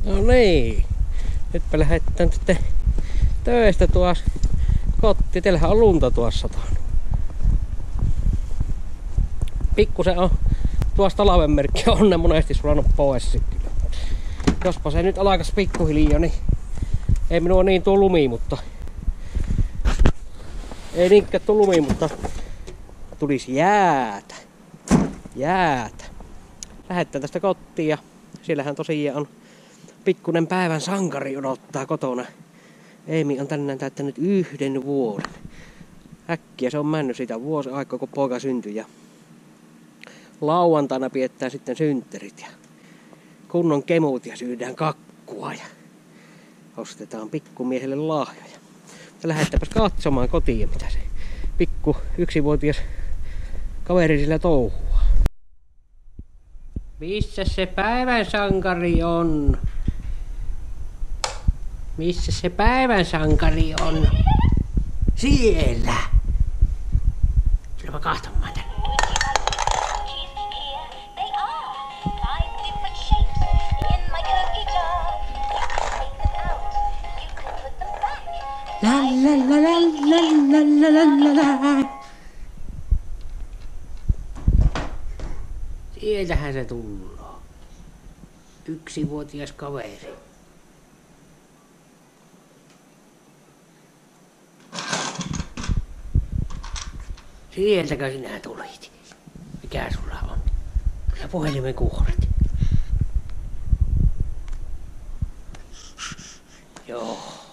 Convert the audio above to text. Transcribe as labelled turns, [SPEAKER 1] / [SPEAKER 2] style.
[SPEAKER 1] No niin. Nytpä lähdetään sitten töistä tuossa kotiin. Teillähän on lunta tuossa satanut. Pikkusen on tuossa talvenmerkki onne monesti sulanut pois sitten. Jospa se nyt alkaisi pikkuhiljaa, niin ei minua niin tuo lumi, mutta ei niinkään tuo lumi, mutta tulisi jäätä. Jäätä. Lähdetään tästä kotiin ja siellähän tosiaan on pikkunen päivän sankari odottaa kotona. Eemi on tänään täyttänyt 1 vuoden. Äkkiä se on mennyt siitä vuosi aikaa, kun poika syntyi. Ja lauantaina pidetään sitten synttärit ja kunnon kemut ja syödään kakkua ja ostetaan pikkumiehelle lahjoja. Lähdetäänpäs katsomaan kotiin, mitä se pikku 1-vuotias kaveri sillä touhua. Missä se päivän sankari on? Missä se päivän sankari on? Siellä! Tulemme kahtomaan tänne. La la la la la la la la la. Sieltähän se tulloo. 1-vuotias kaveri. Sieltäkö sinä tulit? Mikä sulla on? Ja puhelimen kuulet. Joo.